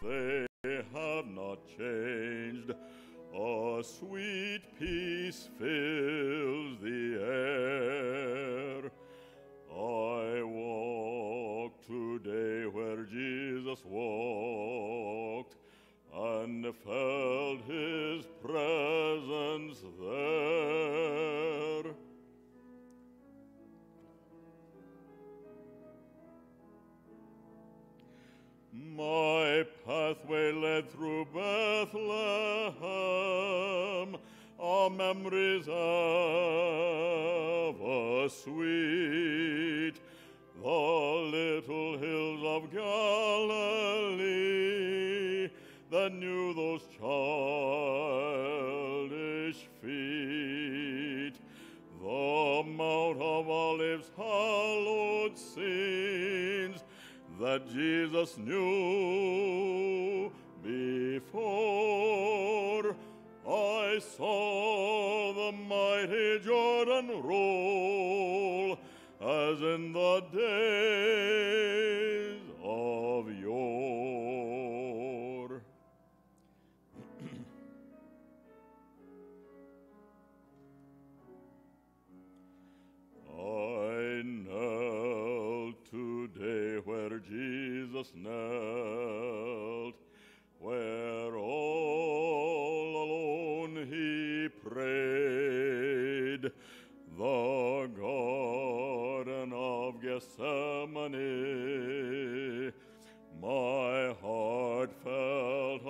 They have not changed. A sweet peace fills the air. I walk today where Jesus walked, and felt his presence there. My pathway led through Bethlehem, memories ever sweet, the little hills of Galilee that knew those childish feet, the Mount of Olives hallowed scenes that Jesus knew before. I saw the mighty Jordan roll as in the days of yore. I knelt today where Jesus knelt, where all alone he prayed, the Garden of Gethsemane. My heart felt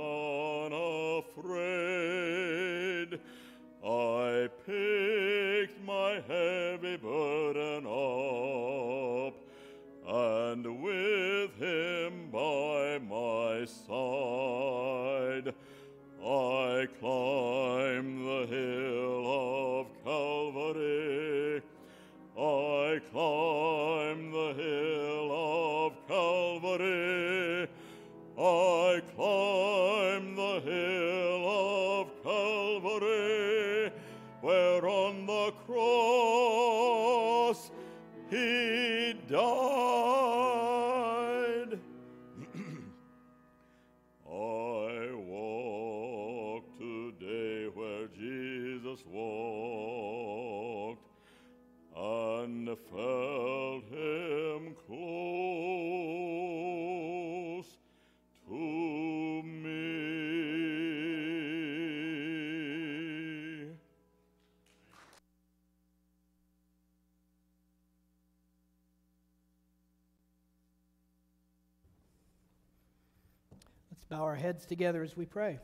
unafraid. I picked my heavy burden up, and with him by my side, I climbed the hill of Calvary. I climbed the hill of Calvary. I climbed the hill of Calvary, where on the cross he died. I walk today where Jesus walked, and felt him close to me. Let's bow our heads together as we pray.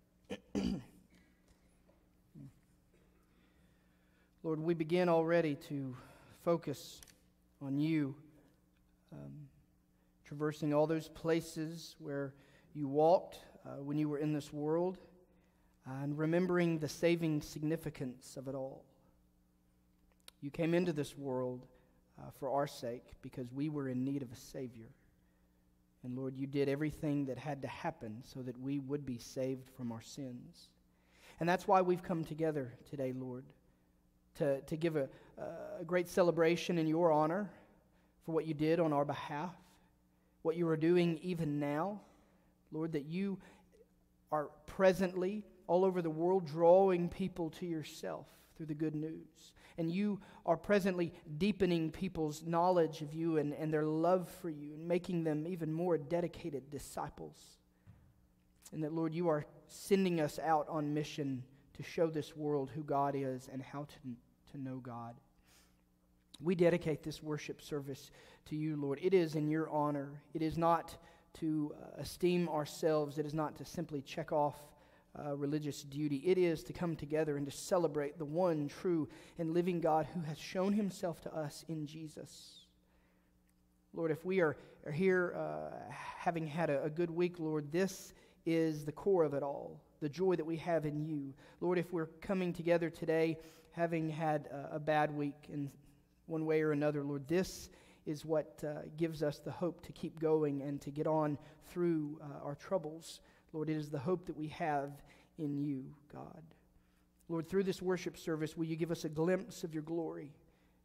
Lord, we begin already to focus on you, traversing all those places where you walked when you were in this world, and remembering the saving significance of it all. You came into this world for our sake because we were in need of a Savior. And Lord, you did everything that had to happen so that we would be saved from our sins. And that's why we've come together today, Lord, to give a great celebration in your honor for what you did on our behalf, what you are doing even now. Lord, that you are presently all over the world drawing people to yourself through the good news. And you are presently deepening people's knowledge of you and their love for you, and making them even more dedicated disciples. And that, Lord, you are sending us out on mission to show this world who God is and how to know God. We dedicate this worship service to you, Lord. It is in your honor. It is not to esteem ourselves. It is not to simply check off religious duty. It is to come together and to celebrate the one true and living God who has shown himself to us in Jesus. Lord, if we are here having had a good week, Lord, this is the core of it all, the joy that we have in you. Lord, if we're coming together today having had a bad week in one way or another, Lord, this is what gives us the hope to keep going and to get on through our troubles. Lord, it is the hope that we have in you, God. Lord, through this worship service, will you give us a glimpse of your glory?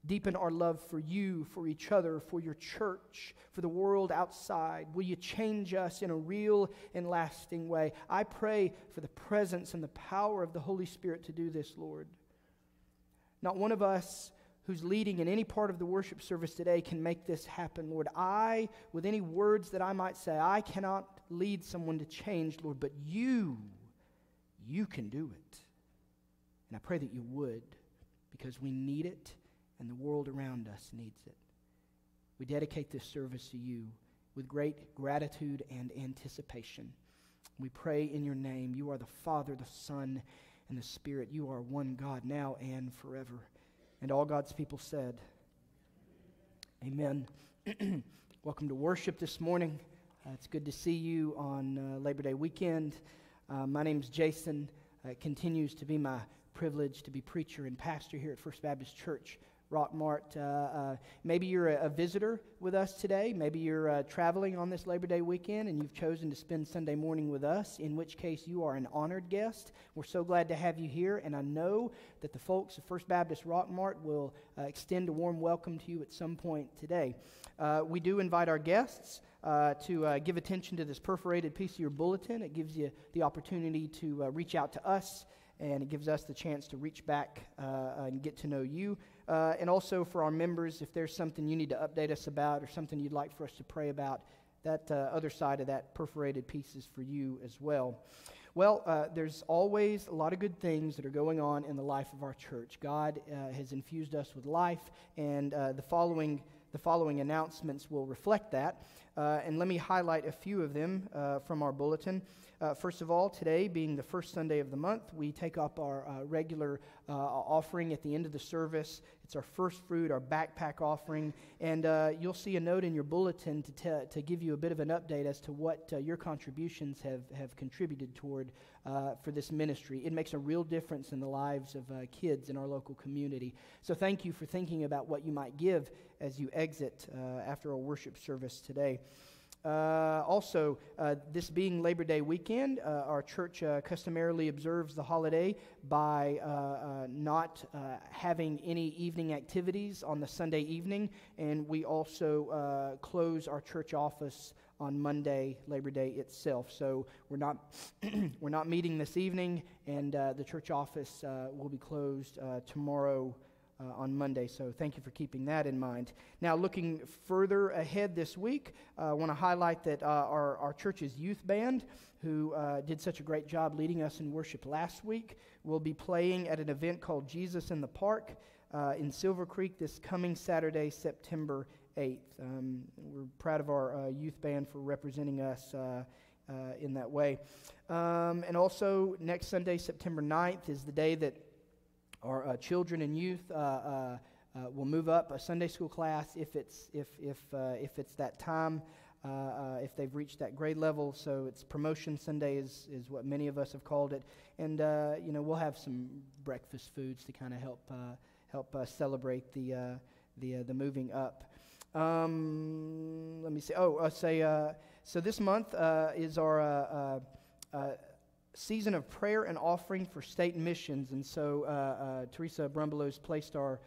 Deepen our love for you, for each other, for your church, for the world outside. Will you change us in a real and lasting way? I pray for the presence and the power of the Holy Spirit to do this, Lord. Not one of us who's leading in any part of the worship service today can make this happen, Lord. I, with any words that I might say, I cannot lead someone to change, Lord, but you can do it. And I pray that you would, because we need it and the world around us needs it. We dedicate this service to you with great gratitude and anticipation. We pray in your name. You are the Father, the Son, and the Spirit. You are one God now and forever. And all God's people said, amen. Welcome to worship this morning. It's good to see you on Labor Day weekend. My name's Jason. It continues to be my privilege to be preacher and pastor here at First Baptist Church, Rockmart. Maybe you're a visitor with us today. Maybe you're traveling on this Labor Day weekend and you've chosen to spend Sunday morning with us, in which case you are an honored guest. We're so glad to have you here, and I know that the folks of First Baptist Rockmart will extend a warm welcome to you at some point today. We do invite our guests to give attention to this perforated piece of your bulletin. It gives you the opportunity to reach out to us, and it gives us the chance to reach back and get to know you. And also for our members, if there's something you need to update us about or something you'd like for us to pray about, that other side of that perforated piece is for you as well. Well, there's always a lot of good things that are going on in the life of our church. God has infused us with life, and the following announcements will reflect that. And let me highlight a few of them from our bulletin. First of all, today being the first Sunday of the month, we take up our regular offering at the end of the service. It's our first fruit, our backpack offering, and you'll see a note in your bulletin to give you a bit of an update as to what your contributions have contributed toward for this ministry. It makes a real difference in the lives of kids in our local community. So thank you for thinking about what you might give as you exit after our worship service today. Also, this being Labor Day weekend, our church customarily observes the holiday by not having any evening activities on the Sunday evening, and we also close our church office on Monday, Labor Day itself. So we're not meeting this evening, and the church office will be closed tomorrow on Monday, so thank you for keeping that in mind. Now, looking further ahead this week, I want to highlight that our church's youth band, who did such a great job leading us in worship last week, will be playing at an event called Jesus in the Park in Silver Creek this coming Saturday, September 8th. We're proud of our youth band for representing us in that way. And also, next Sunday, September 9th, is the day that our children and youth will move up a Sunday school class if it's that time, if they've reached that grade level. So it's Promotion Sunday is what many of us have called it, and we'll have some breakfast foods to kind of help celebrate the moving up. Let me see. So this month is our season of prayer and offering for state missions, and so Teresa Brumbelow's placed our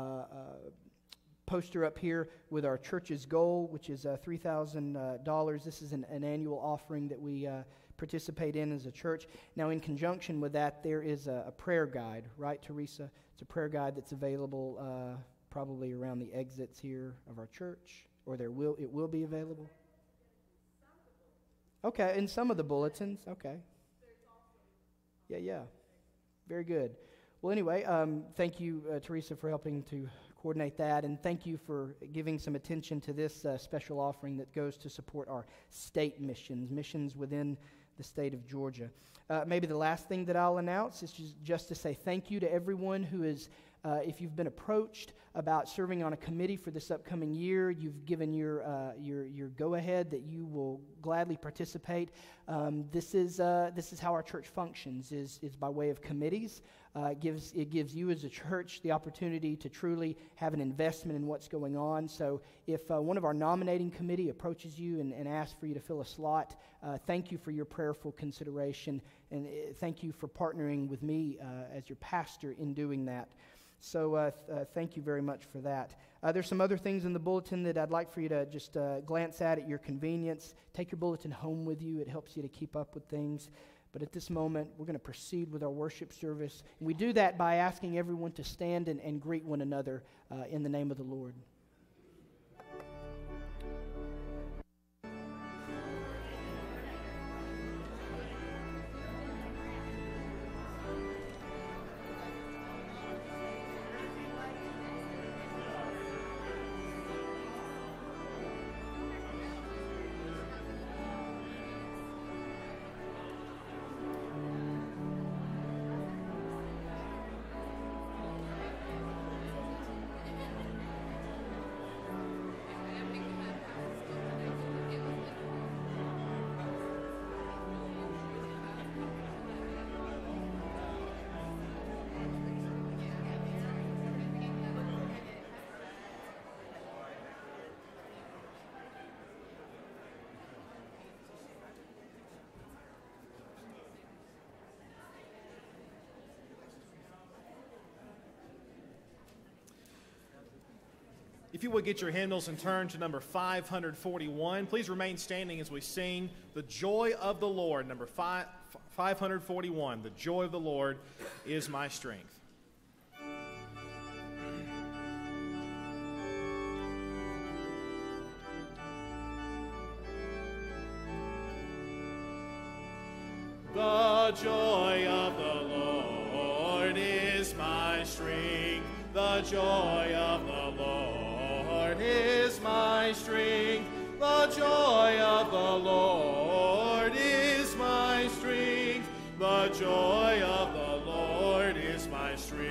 poster up here with our church's goal, which is $3,000. This is an annual offering that we participate in as a church. Now, in conjunction with that, there is a prayer guide, right, Teresa? It's a prayer guide that's available probably around the exits here of our church, or it will be available. Okay, in some of the bulletins. Okay. Yeah. Very good. Well, anyway, thank you, Teresa, for helping to coordinate that, and thank you for giving some attention to this special offering that goes to support our state missions within the state of Georgia. Maybe the last thing that I'll announce is just to say thank you to everyone who is, if you've been approached about serving on a committee for this upcoming year, you've given your go-ahead that you will gladly participate. This is how our church functions, is by way of committees. It gives you as a church the opportunity to truly have an investment in what's going on. So if one of our nominating committee approaches you and asks for you to fill a slot, thank you for your prayerful consideration, and thank you for partnering with me as your pastor in doing that. So thank you very much for that. There's some other things in the bulletin that I'd like for you to just glance at your convenience. Take your bulletin home with you. It helps you to keep up with things. But at this moment, we're going to proceed with our worship service. And we do that by asking everyone to stand and greet one another in the name of the Lord. If you would get your hymnals and turn to number 541, please remain standing as we sing The Joy of the Lord, number 541, The Joy of the Lord is my strength. The joy of the Lord is my strength. The joy of the Lord is my strength. The joy of the Lord is my strength. The joy of the Lord is my strength.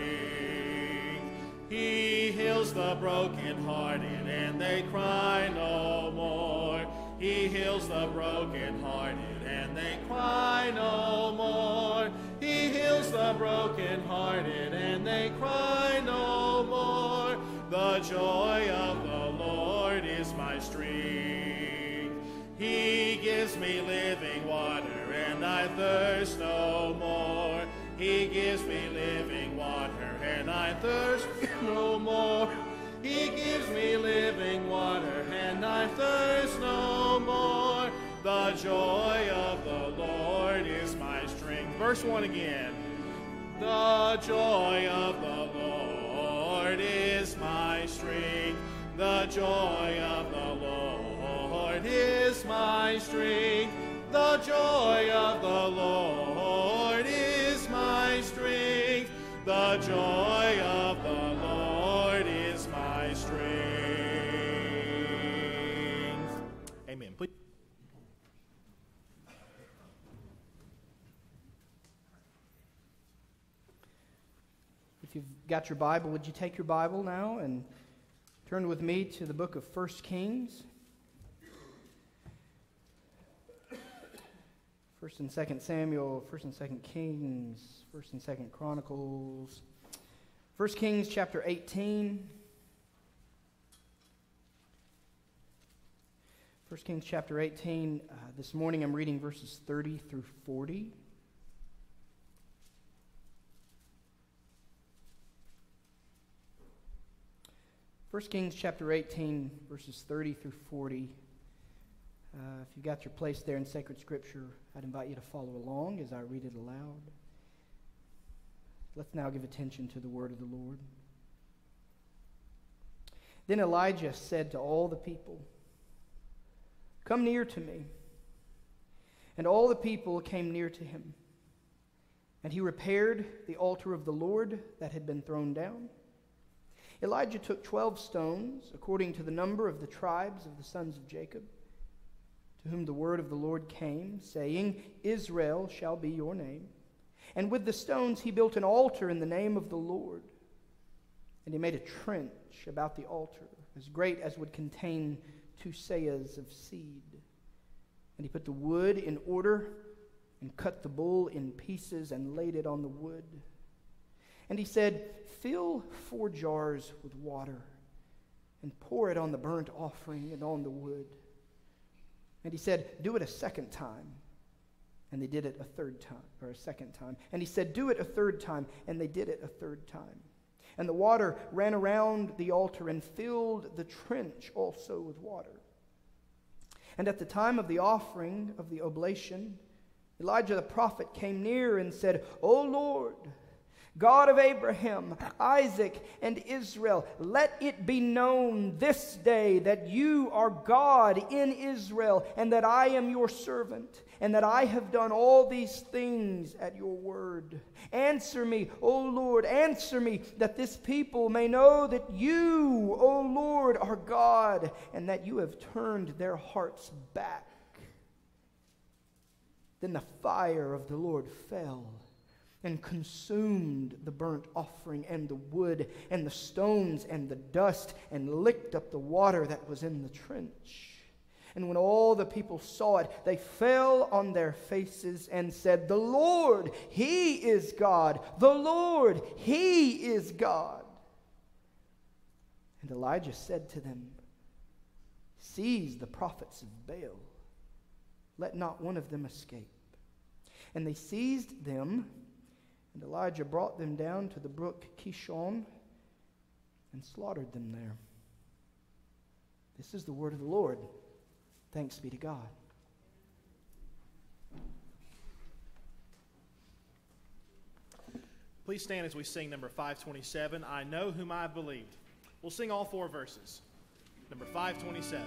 He heals the brokenhearted, and they cry no more. He heals the brokenhearted, and they cry no more. He heals the brokenhearted, and they cry no more. The joy of the Lord is my strength. He gives me living water, and I thirst no more. He gives me living water, and I thirst no more. He gives me living water, and I thirst no more. The joy of the Lord is my strength. Verse 1 again. The joy of the Lord is my strength. The joy of the Lord is my strength. The joy of the Lord is my strength. The joy of the Lord is my strength. Amen. Please. If you've got your Bible, would you take your Bible now and turn with me to the book of 1 Kings? 1st and 2nd Samuel, 1st and 2nd Kings, 1st and 2nd Chronicles, 1 Kings chapter 18. 1 Kings chapter 18. This morning I'm reading verses 30 through 40. First Kings chapter 18, verses 30 through 40. If you've got your place there in sacred scripture, I'd invite you to follow along as I read it aloud. Let's now give attention to the word of the Lord. Then Elijah said to all the people, "Come near to me." And all the people came near to him. And he repaired the altar of the Lord that had been thrown down. Elijah took 12 stones, according to the number of the tribes of the sons of Jacob, to whom the word of the Lord came, saying, "Israel shall be your name." And with the stones he built an altar in the name of the Lord. And he made a trench about the altar, as great as would contain 2 seahs of seed. And he put the wood in order, and cut the bull in pieces, and laid it on the wood. And he said, "Fill 4 jars with water, and pour it on the burnt offering and on the wood." And he said, "Do it a second time." And they did it a third time, or a second time. And he said, "Do it a third time." And they did it a third time. And the water ran around the altar and filled the trench also with water. And at the time of the offering of the oblation, Elijah the prophet came near and said, O Lord, God of Abraham, Isaac, and Israel, let it be known this day that you are God in Israel, and that I am your servant, and that I have done all these things at your word. Answer me, O Lord, answer me, that this people may know that you, O Lord, are God, and that you have turned their hearts back. Then the fire of the Lord fell and consumed the burnt offering and the wood and the stones and the dust, and licked up the water that was in the trench. And when all the people saw it, they fell on their faces and said, The Lord, He is God. The Lord, He is God. And Elijah said to them, Seize the prophets of Baal. Let not one of them escape. And they seized them, and Elijah brought them down to the brook Kishon and slaughtered them there. This is the word of the Lord. Thanks be to God. Please stand as we sing number 527, I Know Whom I Have Believed. We'll sing all four verses. Number 527.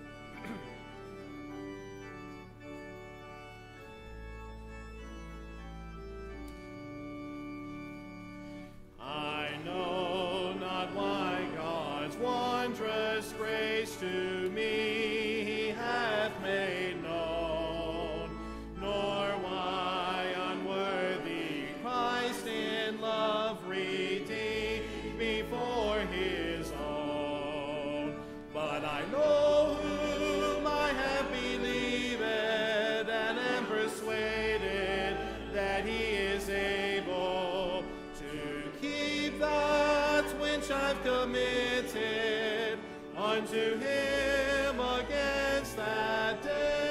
To me he hath made known, nor why unworthy Christ in love redeemed me for his own. But I know whom I have believed, and am persuaded that he is able to keep that which I've committed unto him against that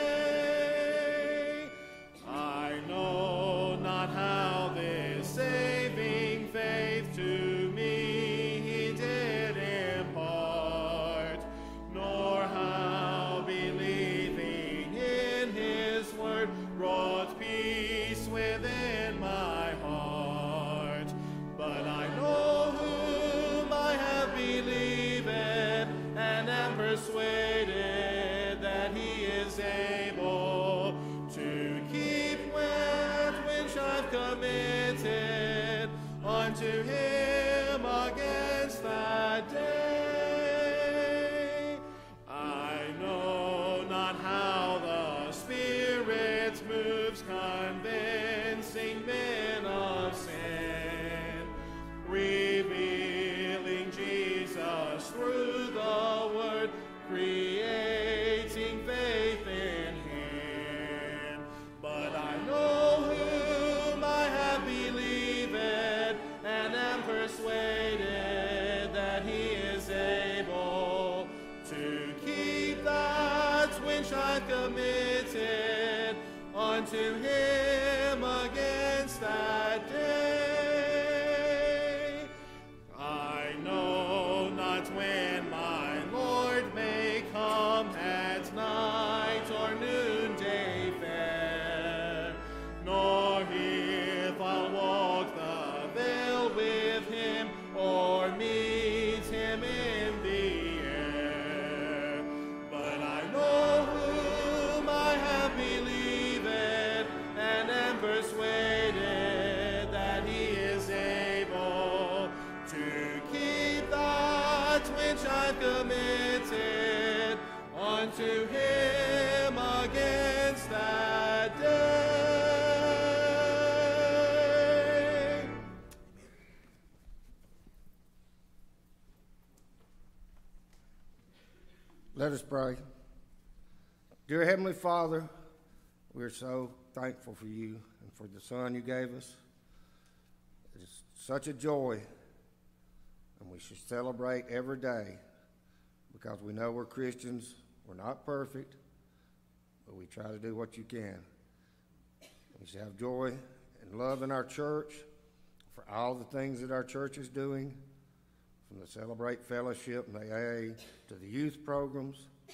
day. I know not how this saving faith to me he did impart, nor how believing in his word wrought peace within my heart. But I know whom I have believed, and am persuaded that he is able to keep that which I've committed unto him against that day. I know not how the Spirit moves, convincing men of sin, revealing Jesus through the word, creating faith in him. But I know whom I have believed, and am persuaded that he is able to keep that which I've committed unto him against that day. I know not when my Lord may come at night or noonday fair, nor if I'll walk the vale with him or meet him in the air. But I know whom I have believed, and am persuaded that he is able to keep that which I've committed unto him against that day. Let us pray. Dear Heavenly Father, we're so thankful for you and for the Son you gave us. It is such a joy, and we should celebrate every day because we know we're Christians. We're not perfect, but we try to do what you can. We should have joy and love in our church for all the things that our church is doing, from the Celebrate Fellowship and the AA to the youth programs.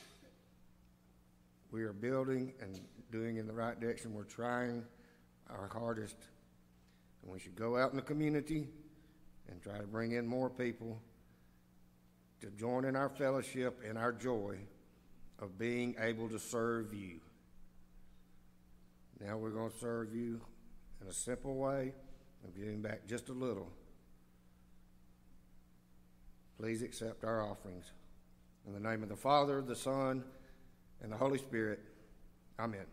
We are building and doing in the right direction. We're trying our hardest. And we should go out in the community and try to bring in more people to join in our fellowship and our joy of being able to serve you. Now we're going to serve you in a simple way of giving back just a little. Please accept our offerings. In the name of the Father, the Son, and the Holy Spirit. Amen.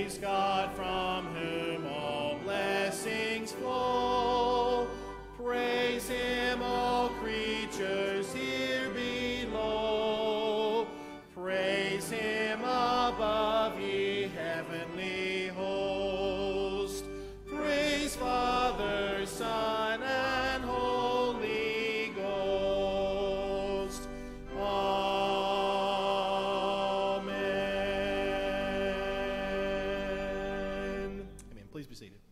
Praise God from whom all blessings flow. Praise him, all creatures here below. Praise him above, ye heavenly host. Praise Father, Son, and Holy Ghost. Amen. Amen. Please be seated.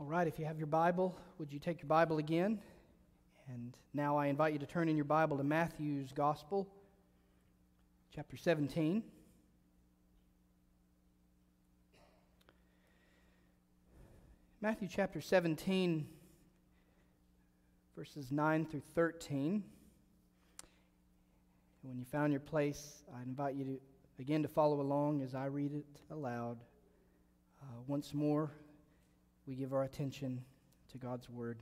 All right, if you have your Bible, would you take your Bible again? And now I invite you to turn in your Bible to Matthew's Gospel, chapter 17. Matthew chapter 17, verses 9 through 13. And when you found your place, I invite you to follow along as I read it aloud. Once more, we give our attention to God's Word.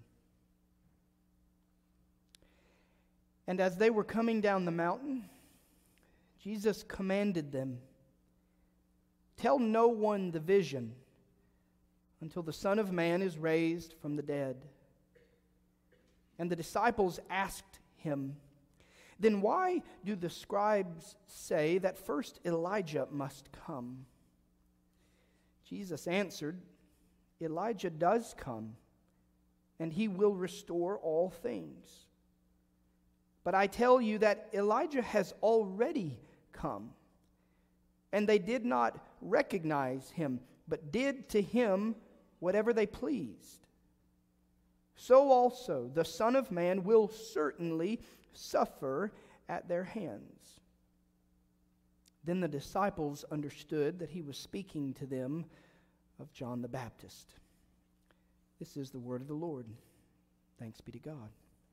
And as they were coming down the mountain, Jesus commanded them, "Tell no one the vision until the Son of Man is raised from the dead." And the disciples asked him, "Then why do the scribes say that first Elijah must come?" Jesus answered, "Elijah does come, and he will restore all things. But I tell you that Elijah has already come, and they did not recognize him, but did to him whatever they pleased. So also the Son of Man will certainly suffer at their hands." Then the disciples understood that he was speaking to them of John the Baptist. This is the word of the Lord. Thanks be to God.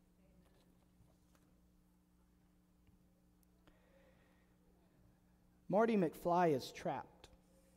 Marty McFly is trapped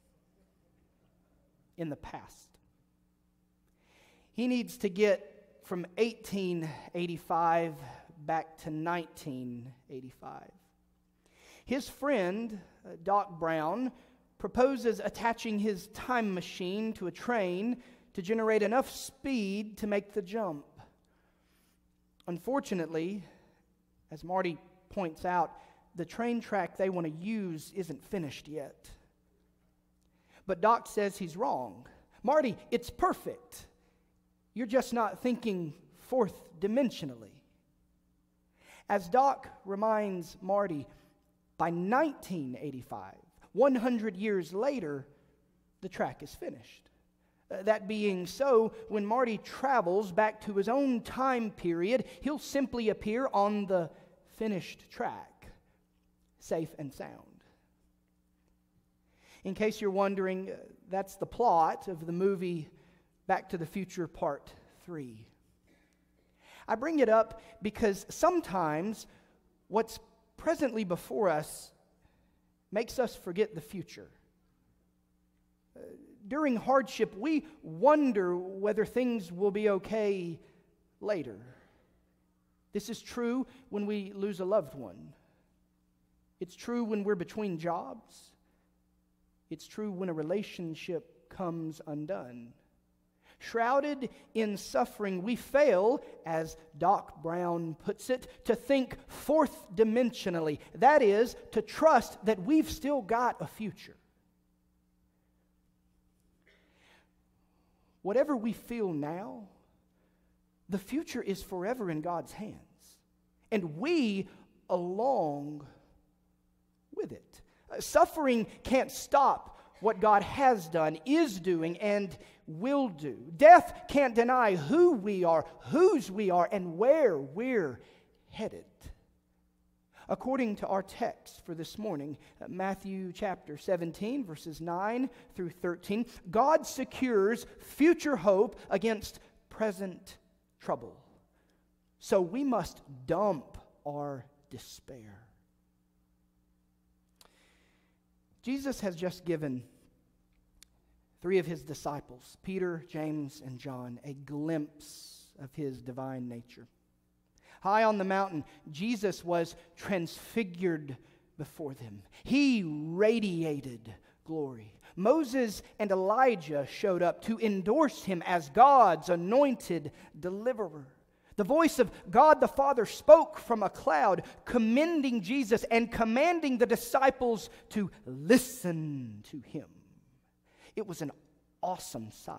in the past. He needs to get from 1885 back to 1985. His friend, Doc Brown, proposes attaching his time machine to a train to generate enough speed to make the jump. Unfortunately, as Marty points out, the train track they want to use isn't finished yet. But Doc says he's wrong. "Marty, it's perfect. You're just not thinking fourth dimensionally." As Doc reminds Marty, by 1985, 100 years later, the track is finished. That being so, when Marty travels back to his own time period, he'll simply appear on the finished track, safe and sound. In case you're wondering, that's the plot of the movie Back to the Future Part 3. I bring it up because sometimes what's presently before us makes us forget the future. During hardship, we wonder whether things will be okay later. This is true when we lose a loved one. It's true when we're between jobs. It's true when a relationship comes undone. Shrouded in suffering, we fail, as Doc Brown puts it, to think fourth dimensionally. That is, to trust that we've still got a future. Whatever we feel now, the future is forever in God's hands, and we along with it. Suffering can't stop what God has done, is doing, and will do. Death can't deny who we are, whose we are, and where we're headed. According to our text for this morning, Matthew chapter 17, verses 9 through 13, God secures future hope against present trouble. So we must dump our despair. Jesus has just given 3 of his disciples, Peter, James, and John, a glimpse of his divine nature. High on the mountain, Jesus was transfigured before them. He radiated glory. Moses and Elijah showed up to endorse him as God's anointed deliverer. The voice of God the Father spoke from a cloud, commending Jesus and commanding the disciples to listen to him. It was an awesome sight.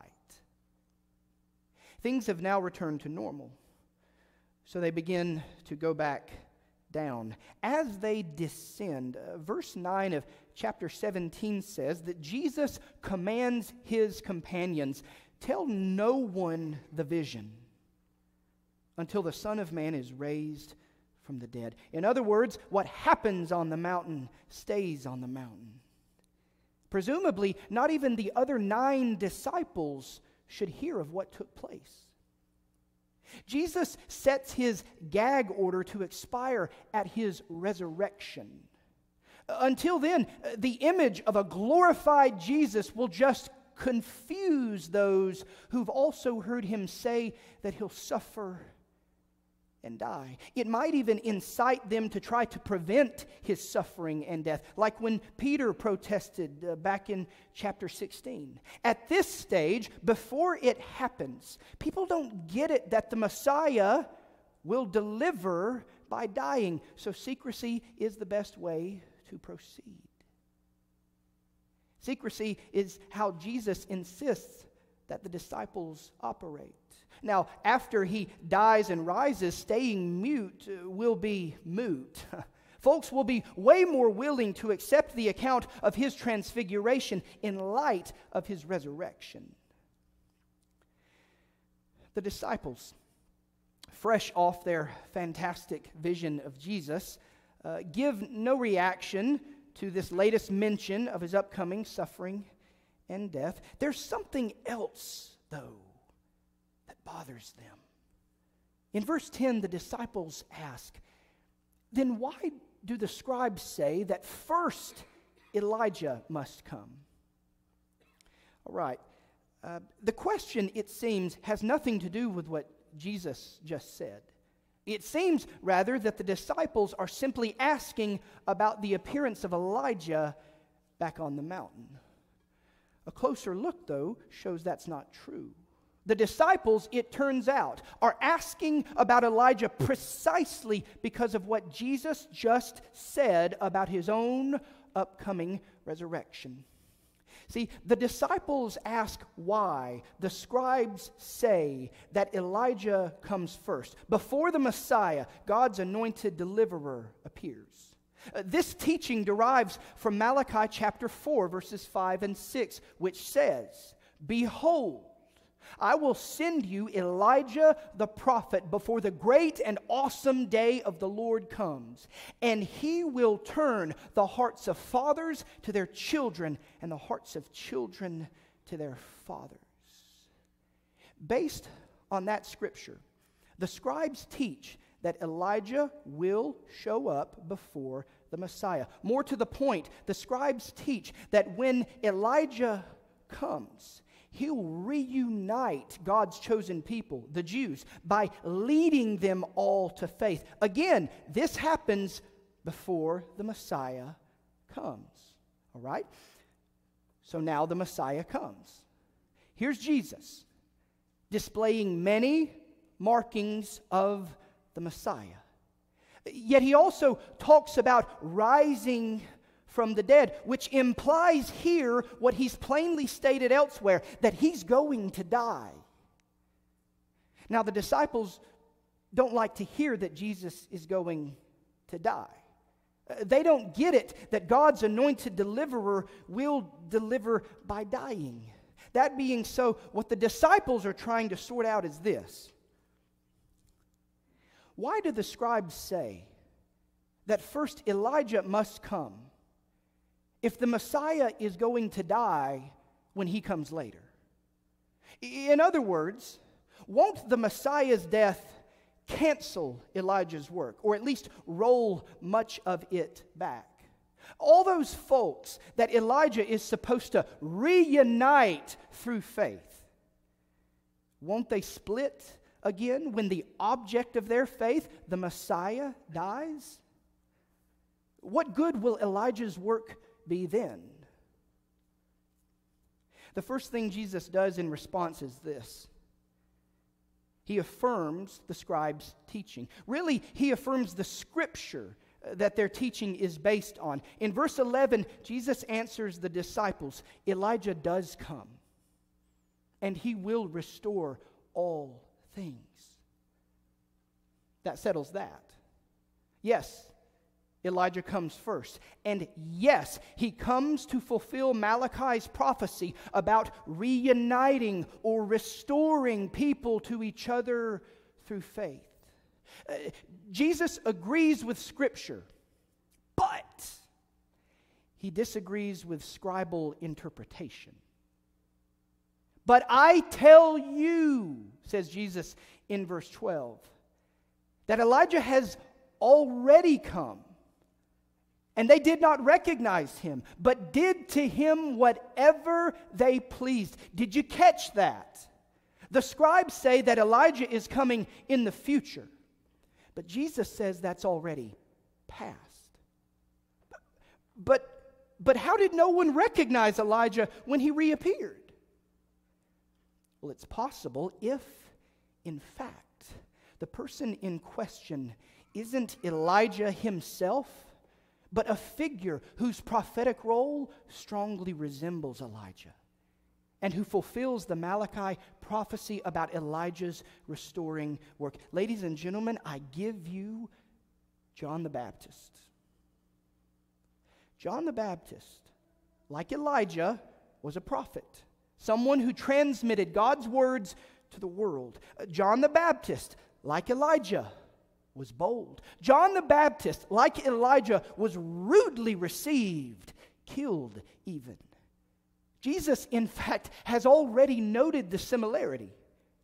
Things have now returned to normal, so they begin to go back down. As they descend, verse 9 of chapter 17 says that Jesus commands his companions, tell no one the vision until the Son of Man is raised from the dead. In other words, what happens on the mountain stays on the mountain. Presumably, not even the other 9 disciples should hear of what took place. Jesus sets his gag order to expire at his resurrection. Until then, the image of a glorified Jesus will just confuse those who've also heard him say that he'll suffer and die. It might even incite them to try to prevent his suffering and death, like when Peter protested back in chapter 16. At this stage, before it happens, people don't get it that the Messiah will deliver by dying, so secrecy is the best way to proceed. Secrecy is how Jesus insists that the disciples operate. Now, after he dies and rises, staying mute will be moot. Folks will be way more willing to accept the account of his transfiguration in light of his resurrection. The disciples, fresh off their fantastic vision of Jesus, give no reaction to this latest mention of his upcoming suffering and death. There's something else, though, that bothers them. In verse 10, the disciples ask, then why do the scribes say that first Elijah must come? All right. The question, it seems, has nothing to do with what Jesus just said. It seems, rather, that the disciples are simply asking about the appearance of Elijah back on the mountain. A closer look, though, shows that's not true. The disciples, it turns out, are asking about Elijah precisely because of what Jesus just said about his own upcoming resurrection. See, the disciples ask why the scribes say that Elijah comes first, before the Messiah, God's anointed deliverer, appears. This teaching derives from Malachi chapter 4, verses 5 and 6, which says, behold, I will send you Elijah the prophet before the great and awesome day of the Lord comes, and he will turn the hearts of fathers to their children and the hearts of children to their fathers. Based on that scripture, the scribes teach that Elijah will show up before the Messiah. More to the point, the scribes teach that when Elijah comes, he'll reunite God's chosen people, the Jews, by leading them all to faith. Again, this happens before the Messiah comes. All right? So now the Messiah comes. Here's Jesus, displaying many markings of the Messiah. Yet he also talks about rising from the dead, which implies here what he's plainly stated elsewhere, that he's going to die. Now, the disciples don't like to hear that Jesus is going to die. They don't get it that God's anointed deliverer will deliver by dying. That being so, what the disciples are trying to sort out is this. Why do the scribes say that first Elijah must come if the Messiah is going to die when he comes later? In other words, won't the Messiah's death cancel Elijah's work, or at least roll much of it back? All those folks that Elijah is supposed to reunite through faith, won't they split again when the object of their faith, the Messiah, dies? What good will Elijah's work be then? The first thing Jesus does in response is this. He affirms the scribes' teaching. Really, he affirms the scripture that their teaching is based on. In verse 11, Jesus answers the disciples, Elijah does come, and he will restore all things. That settles that. Yes, Elijah comes first. And yes, he comes to fulfill Malachi's prophecy about reuniting or restoring people to each other through faith. Jesus agrees with Scripture, but he disagrees with scribal interpretation. But I tell you, says Jesus in verse 12, that Elijah has already come. And they did not recognize him, but did to him whatever they pleased. Did you catch that? The scribes say that Elijah is coming in the future. But Jesus says that's already past. But how did no one recognize Elijah when he reappeared? Well, it's possible if, in fact, the person in question isn't Elijah himself, but a figure whose prophetic role strongly resembles Elijah and who fulfills the Malachi prophecy about Elijah's restoring work. Ladies and gentlemen, I give you John the Baptist. John the Baptist, like Elijah, was a prophet, someone who transmitted God's words to the world. John the Baptist, like Elijah, was bold. John the Baptist, like Elijah, was rudely received, killed even. Jesus, in fact, has already noted the similarity.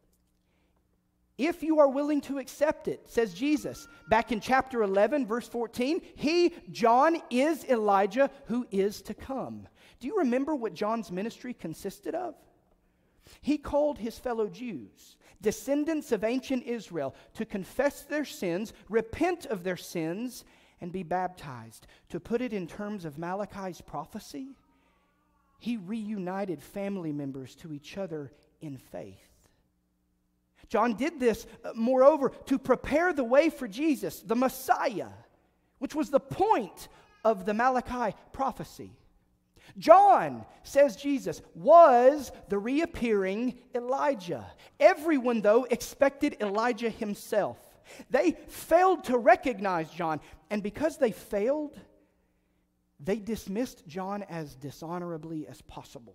If you are willing to accept it, says Jesus, back in chapter 11, verse 14, he, John, is Elijah who is to come. Do you remember what John's ministry consisted of? He called his fellow Jews, descendants of ancient Israel, to confess their sins, repent of their sins, and be baptized. To put it in terms of Malachi's prophecy, he reunited family members to each other in faith. John did this, moreover, to prepare the way for Jesus, the Messiah, which was the point of the Malachi prophecy. John, says Jesus, was the reappearing Elijah. Everyone, though, expected Elijah himself. They failed to recognize John, and because they failed, they dismissed John as dishonorably as possible.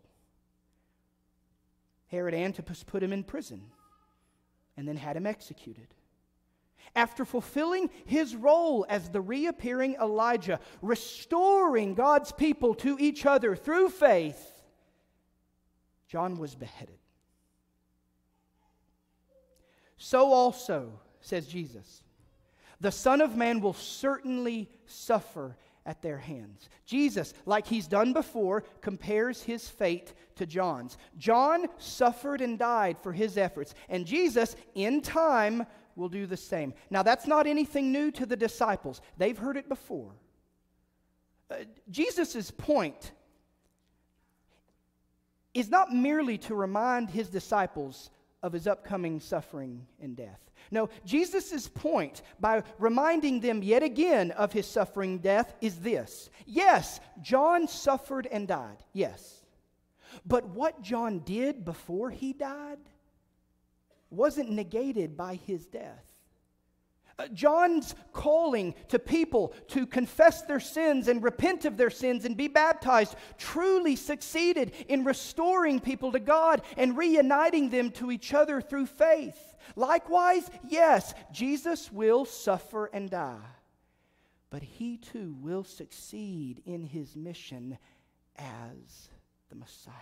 Herod Antipas put him in prison and then had him executed. After fulfilling his role as the reappearing Elijah, restoring God's people to each other through faith, John was beheaded. So also, says Jesus, the Son of Man will certainly suffer at their hands. Jesus, like he's done before, compares his fate to John's. John suffered and died for his efforts, and Jesus, in time, will do the same. Now, that's not anything new to the disciples. They've heard it before. Jesus' point is not merely to remind his disciples of his upcoming suffering and death. No, Jesus' point, by reminding them yet again of his suffering death, is this. Yes, John suffered and died. Yes. But what John did before he died wasn't negated by his death. John's calling to people to confess their sins and repent of their sins and be baptized truly succeeded in restoring people to God and reuniting them to each other through faith. Likewise, yes, Jesus will suffer and die, but he too will succeed in his mission as the Messiah.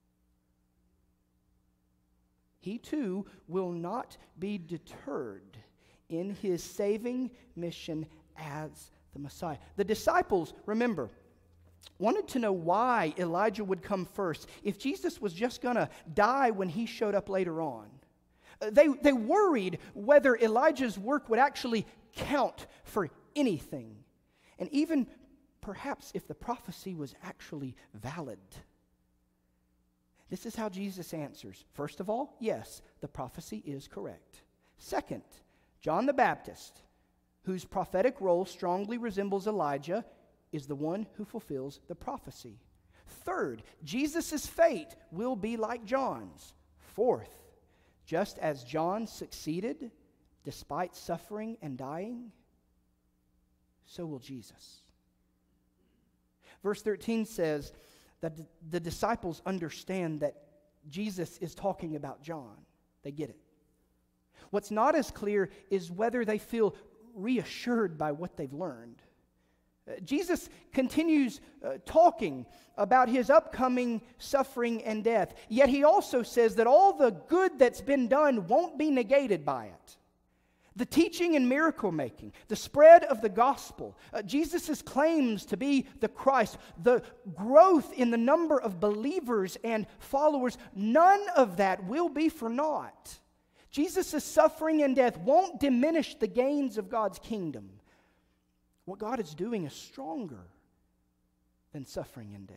He too will not be deterred in his saving mission as the Messiah. The disciples, remember, wanted to know why Elijah would come first if Jesus was just going to die when he showed up later on. They worried whether Elijah's work would actually count for anything, and even perhaps if the prophecy was actually valid. This is how Jesus answers. First of all, yes, the prophecy is correct. Second, John the Baptist, whose prophetic role strongly resembles Elijah, is the one who fulfills the prophecy. Third, Jesus' fate will be like John's. Fourth, just as John succeeded despite suffering and dying, so will Jesus. Verse 13 says that the disciples understand that Jesus is talking about John. They get it. What's not as clear is whether they feel reassured by what they've learned. Jesus continues talking about his upcoming suffering and death, yet he also says that all the good that's been done won't be negated by it. The teaching and miracle making, the spread of the gospel, Jesus' claims to be the Christ, the growth in the number of believers and followers, none of that will be for naught. Jesus' suffering and death won't diminish the gains of God's kingdom. What God is doing is stronger than suffering and death.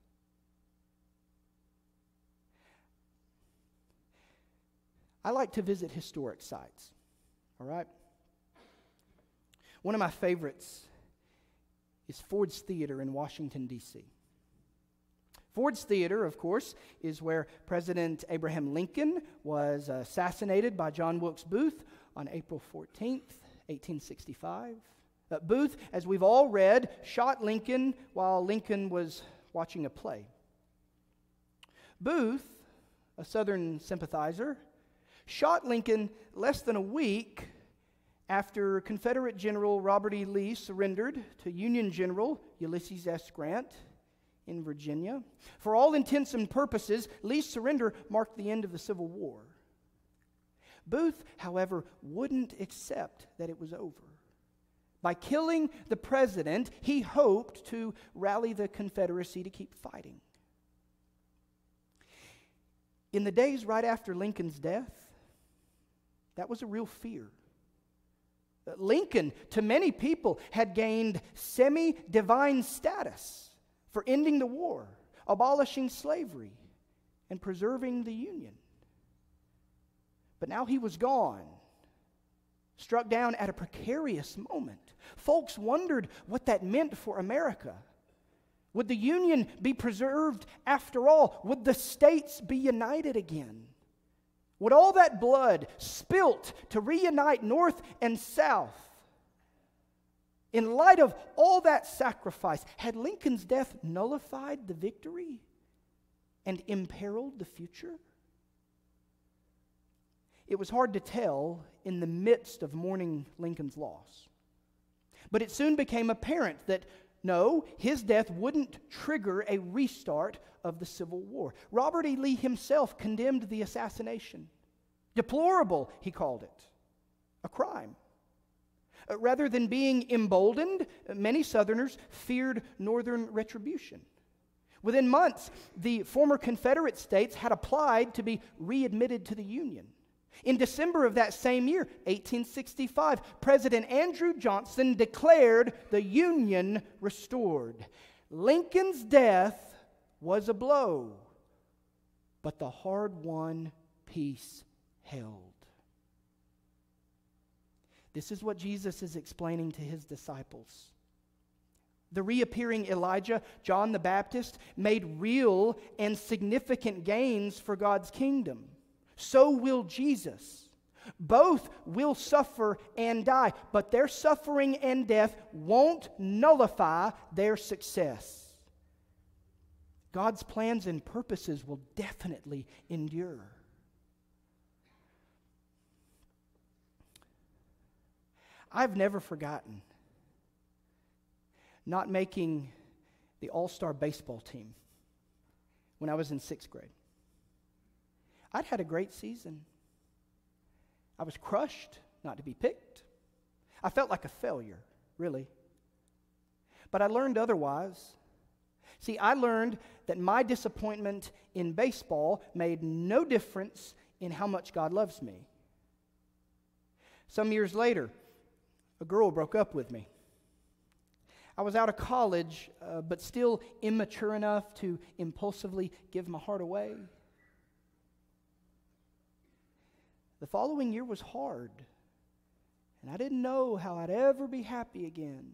I like to visit historic sites, all right? One of my favorites is Ford's Theater in Washington, D.C. Ford's Theater, of course, is where President Abraham Lincoln was assassinated by John Wilkes Booth on April 14th, 1865. Booth, as we've all read, shot Lincoln while Lincoln was watching a play. Booth, a Southern sympathizer, shot Lincoln less than a week after Confederate General Robert E. Lee surrendered to Union General Ulysses S. Grant in Virginia. For all intents and purposes, Lee's surrender marked the end of the Civil War. Booth, however, wouldn't accept that it was over. By killing the president, he hoped to rally the Confederacy to keep fighting. In the days right after Lincoln's death, that was a real fear. Lincoln, to many people, had gained semi-divine status for ending the war, abolishing slavery, and preserving the Union. But now he was gone, struck down at a precarious moment. Folks wondered what that meant for America. Would the Union be preserved after all? Would the states be united again? Would all that blood spilt to reunite North and South? In light of all that sacrifice, had Lincoln's death nullified the victory and imperiled the future? It was hard to tell in the midst of mourning Lincoln's loss. But it soon became apparent that no, his death wouldn't trigger a restart of the Civil War. Robert E. Lee himself condemned the assassination. Deplorable, he called it. A crime. Rather than being emboldened, many Southerners feared Northern retribution. Within months, the former Confederate states had applied to be readmitted to the Union. In December of that same year, 1865, President Andrew Johnson declared the Union restored. Lincoln's death was a blow, but the hard-won peace held. This is what Jesus is explaining to his disciples. The reappearing Elijah, John the Baptist, made real and significant gains for God's kingdom. So will Jesus. Both will suffer and die, but their suffering and death won't nullify their success. God's plans and purposes will definitely endure. I've never forgotten not making the all-star baseball team when I was in 6th grade. I'd had a great season. I was crushed not to be picked. I felt like a failure, really. But I learned otherwise. See, I learned that my disappointment in baseball made no difference in how much God loves me. Some years later, a girl broke up with me. I was out of college, but still immature enough to impulsively give my heart away. The following year was hard, and I didn't know how I'd ever be happy again.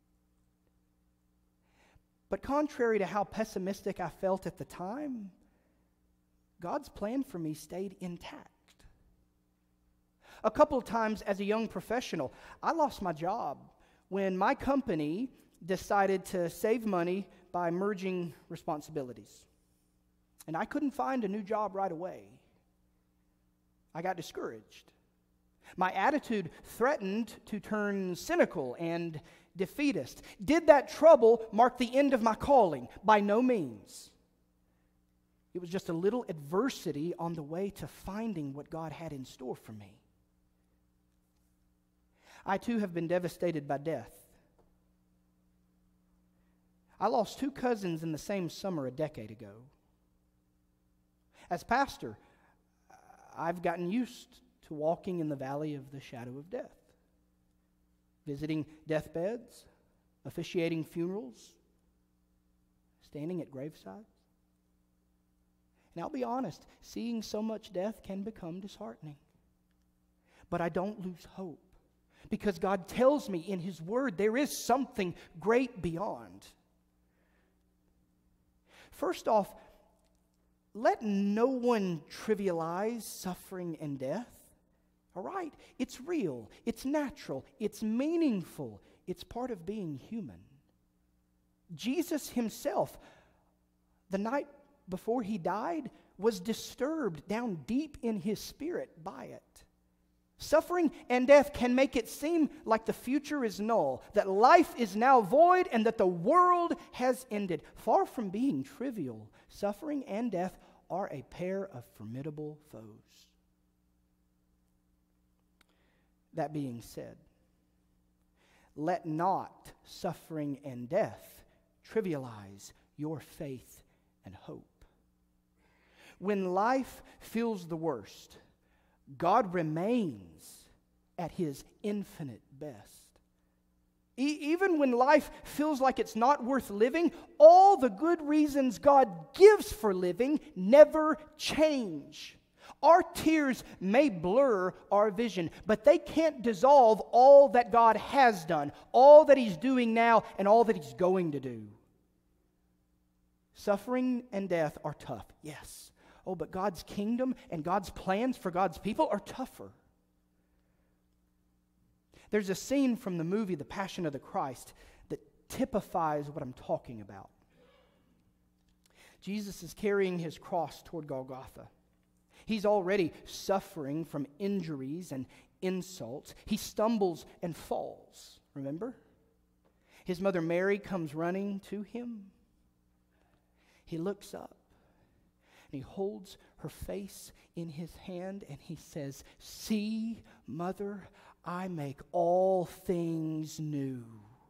But contrary to how pessimistic I felt at the time, God's plan for me stayed intact. A couple of times as a young professional, I lost my job when my company decided to save money by merging responsibilities. And I couldn't find a new job right away. I got discouraged. My attitude threatened to turn cynical and defeatist. Did that trouble mark the end of my calling? By no means. It was just a little adversity on the way to finding what God had in store for me. I too have been devastated by death. I lost 2 cousins in the same summer a decade ago. As pastor, I've gotten used to walking in the valley of the shadow of death, visiting deathbeds, officiating funerals, standing at gravesides. And I'll be honest, seeing so much death can become disheartening. But I don't lose hope, because God tells me in His Word there is something great beyond. First off, let no one trivialize suffering and death. All right? It's real. It's natural. It's meaningful. It's part of being human. Jesus Himself, the night before He died, was disturbed down deep in His spirit by it. Suffering and death can make it seem like the future is null, that life is now void, and that the world has ended. Far from being trivial, suffering and death are a pair of formidable foes. That being said, let not suffering and death trivialize your faith and hope. When life feels the worst, God remains at His infinite best. Even when life feels like it's not worth living, all the good reasons God gives for living never change. Our tears may blur our vision, but they can't dissolve all that God has done, all that He's doing now, and all that He's going to do. Suffering and death are tough, yes. Oh, but God's kingdom and God's plans for God's people are tougher. There's a scene from the movie The Passion of the Christ that typifies what I'm talking about. Jesus is carrying His cross toward Golgotha. He's already suffering from injuries and insults. He stumbles and falls, remember? His mother Mary comes running to Him. He looks up. And He holds her face in His hand and He says, "See, Mother, I make all things new."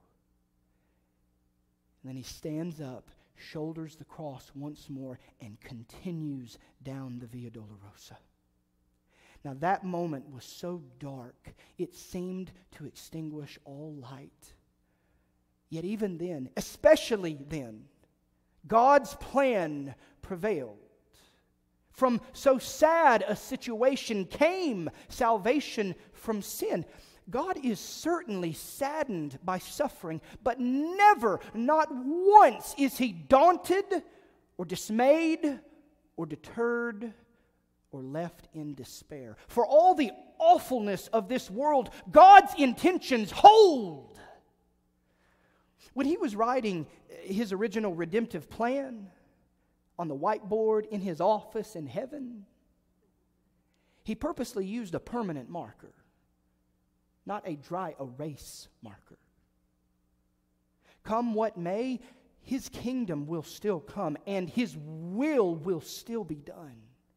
And then He stands up, shoulders the cross once more, and continues down the Via Dolorosa. Now that moment was so dark, it seemed to extinguish all light. Yet even then, especially then, God's plan prevailed. From so sad a situation came salvation from sin. God is certainly saddened by suffering, but never, not once, is He daunted or dismayed or deterred or left in despair. For all the awfulness of this world, God's intentions hold. When He was writing His original redemptive plan on the whiteboard in His office in heaven, He purposely used a permanent marker, not a dry erase marker. Come what may, His kingdom will still come, and His will still be done.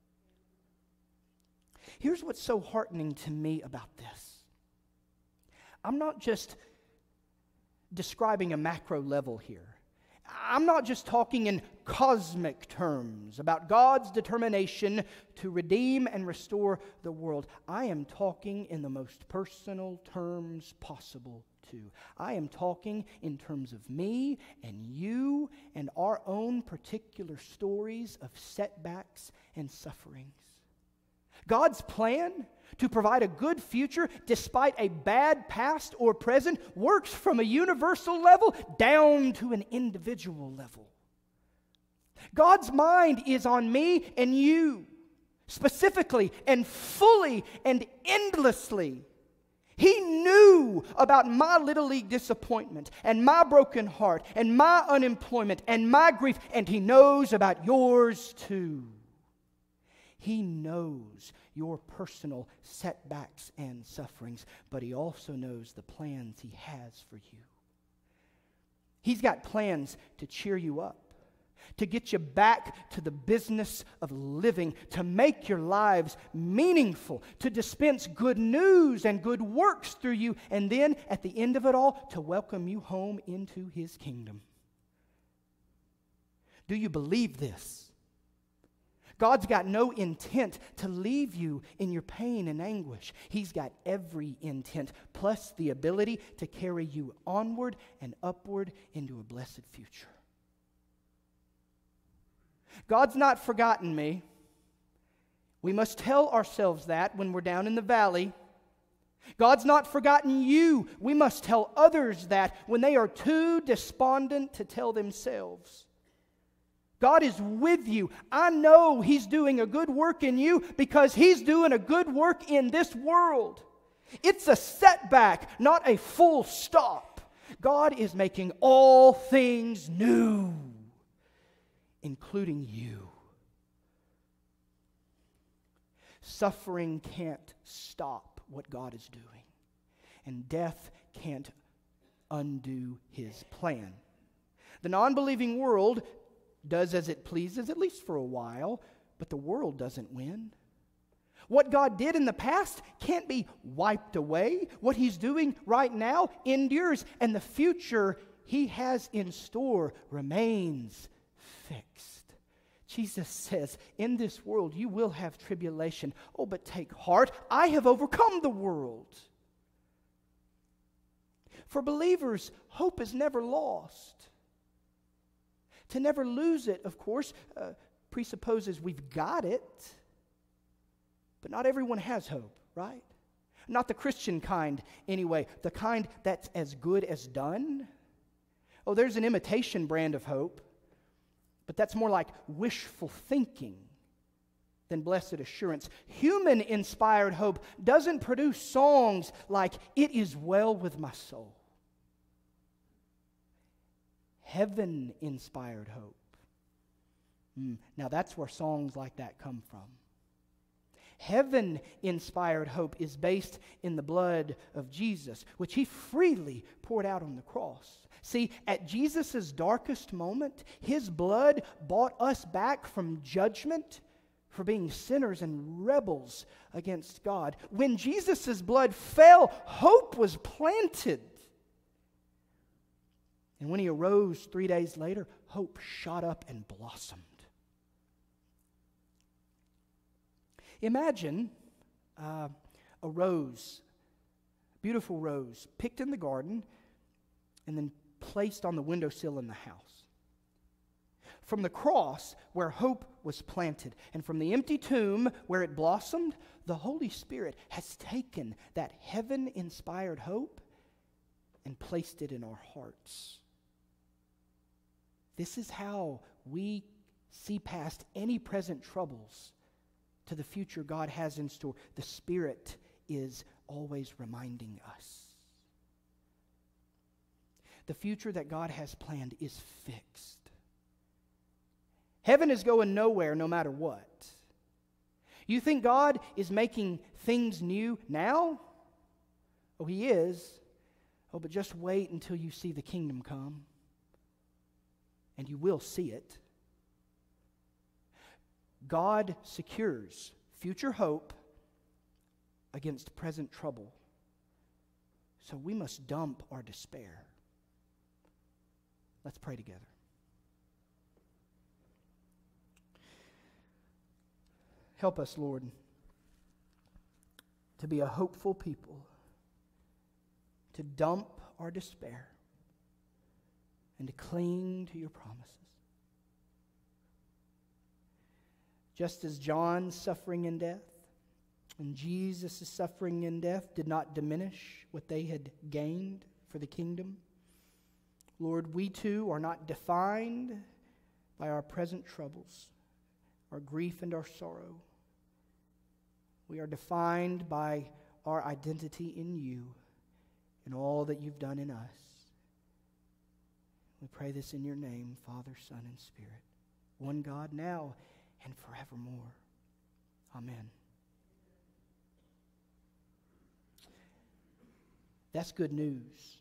Here's what's so heartening to me about this. I'm not just describing a macro level here. I'm not just talking in cosmic terms about God's determination to redeem and restore the world. I am talking in the most personal terms possible too. I am talking in terms of me and you and our own particular stories of setbacks and sufferings. God's plan to provide a good future despite a bad past or present works from a universal level down to an individual level. God's mind is on me and you, specifically and fully and endlessly. He knew about my Little League disappointment and my broken heart and my unemployment and my grief, and He knows about yours too. He knows your personal setbacks and sufferings, but He also knows the plans He has for you. He's got plans to cheer you up, to get you back to the business of living, to make your lives meaningful, to dispense good news and good works through you, and then at the end of it all, to welcome you home into His kingdom. Do you believe this? God's got no intent to leave you in your pain and anguish. He's got every intent, plus the ability to carry you onward and upward into a blessed future. God's not forgotten me. We must tell ourselves that when we're down in the valley. God's not forgotten you. We must tell others that when they are too despondent to tell themselves. God is with you. I know He's doing a good work in you because He's doing a good work in this world. It's a setback, not a full stop. God is making all things new, including you. Suffering can't stop what God is doing, and death can't undo His plan. The non-believing world does as it pleases, at least for a while, but the world doesn't win. What God did in the past can't be wiped away. What He's doing right now endures, and the future He has in store remains fixed. Jesus says, in this world you will have tribulation. Oh, but take heart, I have overcome the world. For believers, hope is never lost. To never lose it, of course, presupposes we've got it. But not everyone has hope, right? Not the Christian kind, anyway. The kind that's as good as done. Oh, there's an imitation brand of hope, but that's more like wishful thinking than blessed assurance. Human-inspired hope doesn't produce songs like, "It is well with my soul." Heaven-inspired hope. Now that's where songs like that come from. Heaven-inspired hope is based in the blood of Jesus, which He freely poured out on the cross. See, at Jesus' darkest moment, His blood bought us back from judgment for being sinners and rebels against God. When Jesus' blood fell, hope was planted. And when He arose 3 days later, hope shot up and blossomed. Imagine a rose, a beautiful rose, picked in the garden and then placed on the windowsill in the house. From the cross where hope was planted and from the empty tomb where it blossomed, the Holy Spirit has taken that heaven-inspired hope and placed it in our hearts. This is how we see past any present troubles to the future God has in store. The Spirit is always reminding us. The future that God has planned is fixed. Heaven is going nowhere no matter what. You think God is making things new now? Oh, He is. Oh, but just wait until you see the kingdom come. And you will see it. God secures future hope against present trouble. So we must dump our despair. Let's pray together. Help us, Lord, to be a hopeful people, to dump our despair, and to cling to your promises. Just as John's suffering in death and Jesus' suffering in death did not diminish what they had gained for the kingdom, Lord, we too are not defined by our present troubles, our grief and our sorrow. We are defined by our identity in you and all that you've done in us. We pray this in your name, Father, Son, and Spirit, one God, now and forevermore. Amen. That's good news.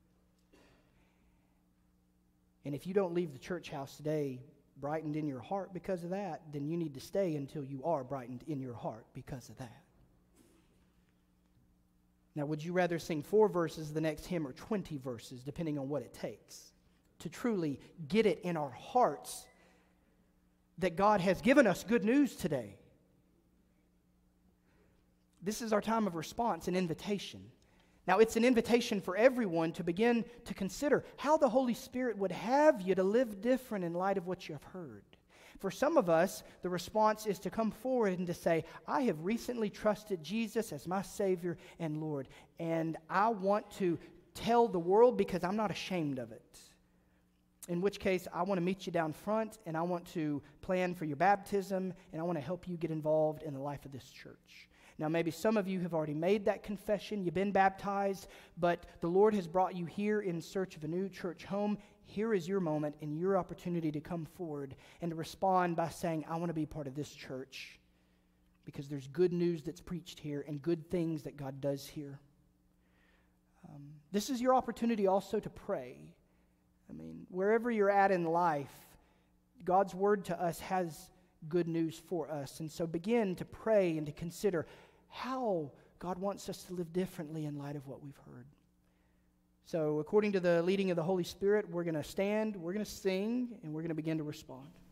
And if you don't leave the church house today brightened in your heart because of that, then you need to stay until you are brightened in your heart because of that. Now, would you rather sing 4 verses the next hymn or 20 verses, depending on what it takes, to truly get it in our hearts that God has given us good news today? This is our time of response and invitation. Now, it's an invitation for everyone to begin to consider how the Holy Spirit would have you to live different in light of what you have heard. For some of us, the response is to come forward and to say, I have recently trusted Jesus as my Savior and Lord, and I want to tell the world because I'm not ashamed of it. In which case, I want to meet you down front, and I want to plan for your baptism, and I want to help you get involved in the life of this church. Now, maybe some of you have already made that confession. You've been baptized, but the Lord has brought you here in search of a new church home. Here is your moment and your opportunity to come forward and to respond by saying, I want to be part of this church because there's good news that's preached here and good things that God does here. This is your opportunity also to pray. I mean, wherever you're at in life, God's word to us has good news for us. And so begin to pray and to consider how God wants us to live differently in light of what we've heard. So according to the leading of the Holy Spirit, we're going to stand, we're going to sing, and we're going to begin to respond.